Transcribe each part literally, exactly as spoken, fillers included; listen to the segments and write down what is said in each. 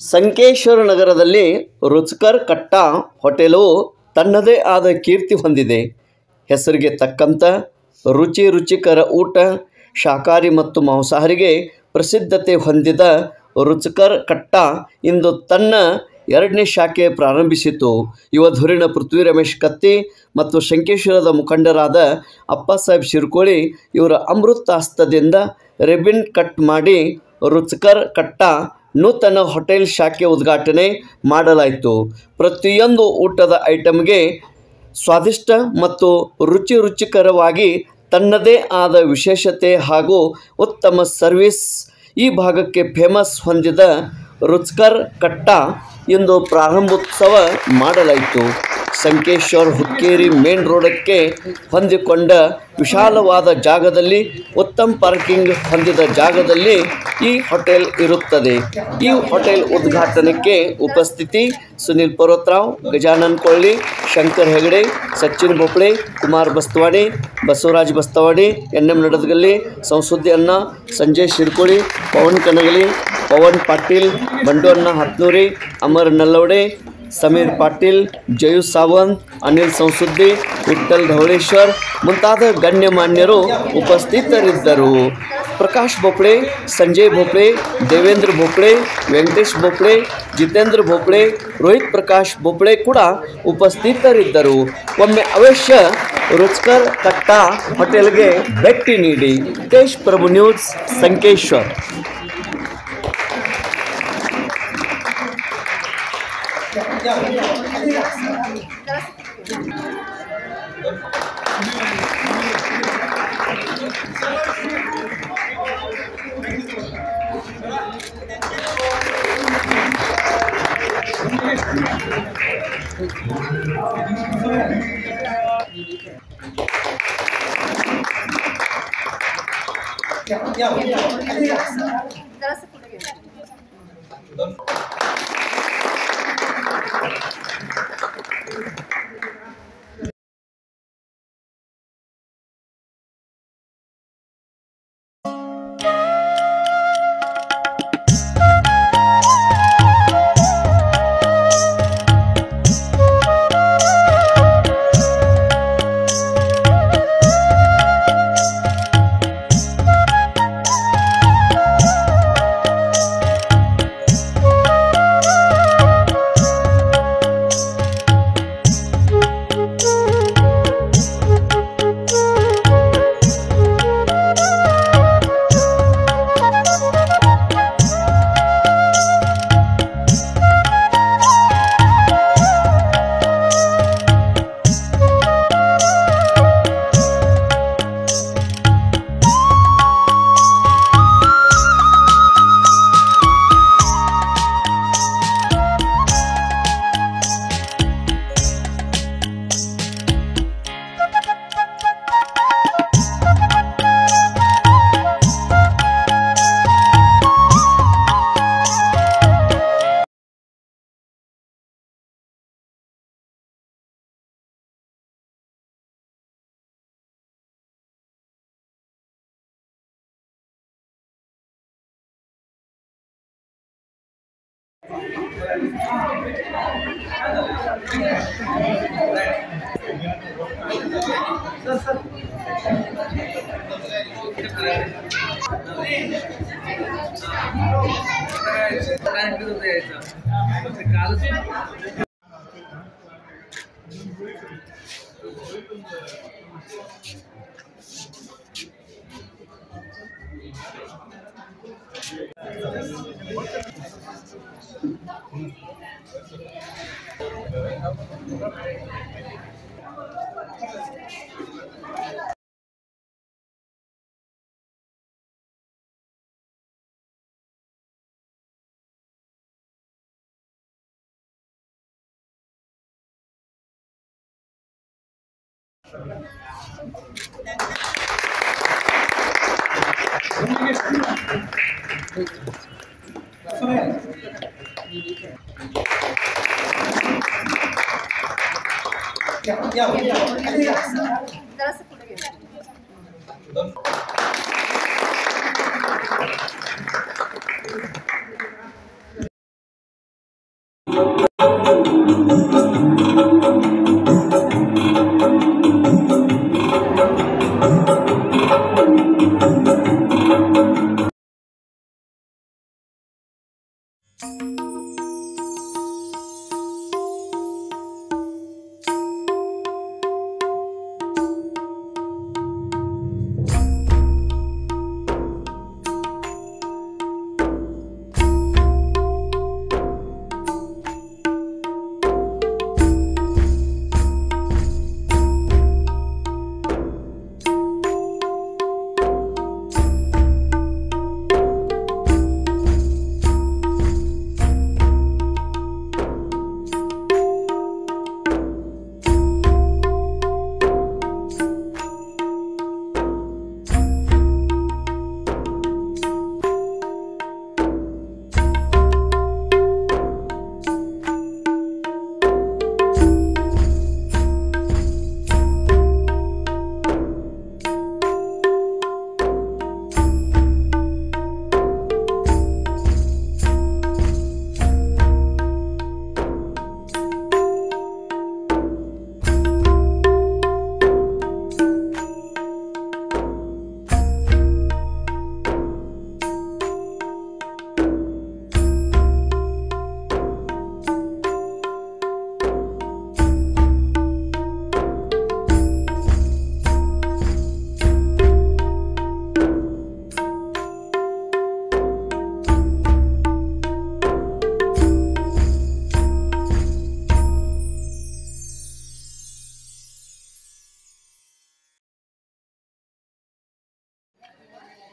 ಸಂಕೇಶ್ವರ ನಗರದಲ್ಲಿ ರುಚಿಕರ್ ಕಟ್ಟಾ ಹೋಟೆಲು ತನ್ನದೇ ಆದ ಕೀರ್ತಿ ಹೊಂದಿದೆ. ಹೆಸರಿಗೆ ತಕ್ಕಂಥ ರುಚಿ ರುಚಿಕರ ಊಟ, ಶಾಕಾಹಾರಿ ಮತ್ತು ಮಾಂಸಾಹಾರಿಗೆ ಪ್ರಸಿದ್ಧತೆ ಹೊಂದಿದ ರುಚಿಕರ್ ಕಟ್ಟಾ ಇಂದು ತನ್ನ ಎರಡನೇ ಶಾಖೆ ಪ್ರಾರಂಭಿಸಿತು. ಯುವ ಧುರೀಣ ಪೃಥ್ವಿ ರಮೇಶ್ ಕತ್ತಿ ಮತ್ತು ಸಂಕೇಶ್ವರದ ಮುಖಂಡರಾದ ಅಪ್ಪಾಸಾಹೇಬ್ ಶಿರ್ಕೋಳಿ ಇವರ ಅಮೃತ ಹಸ್ತದಿಂದ ರಿಬ್ಬನ್ ಕಟ್ ಮಾಡಿ ರುಚಿಕರ್ ಕಟ್ಟಾ ನೂತನ ಹೋಟೆಲ್ ಶಾಖೆ ಉದ್ಘಾಟನೆ ಮಾಡಲಾಯಿತು. ಪ್ರತಿಯೊಂದು ಊಟದ ಐಟಂಗೆ ಸ್ವಾದಿಷ್ಟ ಮತ್ತು ರುಚಿ ರುಚಿಕರವಾಗಿ ತನ್ನದೇ ಆದ ವಿಶೇಷತೆ ಹಾಗೂ ಉತ್ತಮ ಸರ್ವಿಸ್ ಈ ಭಾಗಕ್ಕೆ ಫೇಮಸ್ ಹೊಂದಿದ ರುಚಿಕರ್ ಕಟ್ಟಾ ಇಂದು ಪ್ರಾರಂಭೋತ್ಸವ ಮಾಡಲಾಯಿತು. ಸಂಕೇಶ್ವರ ಹುಕ್ಕೇರಿ ಮೇನ್ ರೋಡಕ್ಕೆ ಹೊಂದಿಕೊಂಡ ವಿಶಾಲವಾದ ಜಾಗದಲ್ಲಿ ಉತ್ತಮ ಪಾರ್ಕಿಂಗ್ ಹೊಂದಿದ ಜಾಗದಲ್ಲಿ ಈ ಹೋಟೆಲ್ ಇರುತ್ತದೆ. ಈ ಹೋಟೆಲ್ ಉದ್ಘಾಟನೆಗೆ ಉಪಸ್ಥಿತಿ ಸುನಿಲ್ ಪರ್ವತರಾವ್, ಗಜಾನನ್ ಕೊಳ್ಳಿ, ಶಂಕರ್ ಹೆಗಡೆ, ಸಚಿನ್ ಭೋಪಳೆ, ಕುಮಾರ್ ಬಸ್ತವಾಡಿ, ಬಸವರಾಜ್ ಬಸ್ತವಾಡಿ, ಎನ್ ಎಂ ನಡದಗಲ್ಲಿ, ಸಂಸುದ್ದಿ ಅಣ್ಣ, ಸಂಜಯ್ ಶಿರ್ಕೋಳಿ, ಪವನ್ ಕನಗಲಿ, ಪವನ್ ಪಾಟೀಲ್, ಬಂಡು ಅಣ್ಣ ಹತ್ನೂರಿ, ಅಮರ್ ನಲ್ಲವಡೆ, ಸಮೀರ್ ಪಾಟೀಲ್, ಜಯು ಸಾವಂತ್, ಅನಿಲ್ ಸಂಸುದ್ದಿ, ವಿಠ್ಠಲ್ ಧವಳೇಶ್ವರ್ ಮುಂತಾದ ಗಣ್ಯಮಾನ್ಯರು ಉಪಸ್ಥಿತರಿದ್ದರು. ಪ್ರಕಾಶ್ ಭೋಪಳೆ, ಸಂಜಯ್ ಭೋಪಳೆ, ದೇವೇಂದ್ರ ಭೋಪಳೆ, ವೆಂಕಟೇಶ್ ಭೋಪಳೆ, ಜಿತೇಂದ್ರ ಭೋಪಳೆ, ರೋಹಿತ್ ಪ್ರಕಾಶ್ ಭೋಪಳೆ ಕೂಡ ಉಪಸ್ಥಿತರಿದ್ದರು. ಒಮ್ಮೆ ಅವಶ್ಯ ರುಚಿಕರ್ ಕಟ್ಟಾ ಹೋಟೆಲ್ಗೆ ಭೇಟಿ ನೀಡಿ. ತೇಜ್ ಪ್ರಭು ನ್ಯೂಸ್, ಸಂಕೇಶ್ವರ್.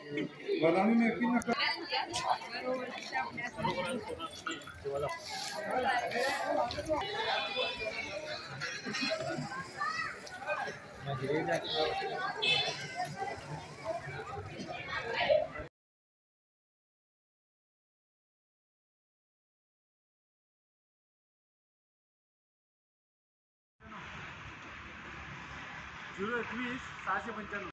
झिरो एकवीस सहाशे पंच्याण्णव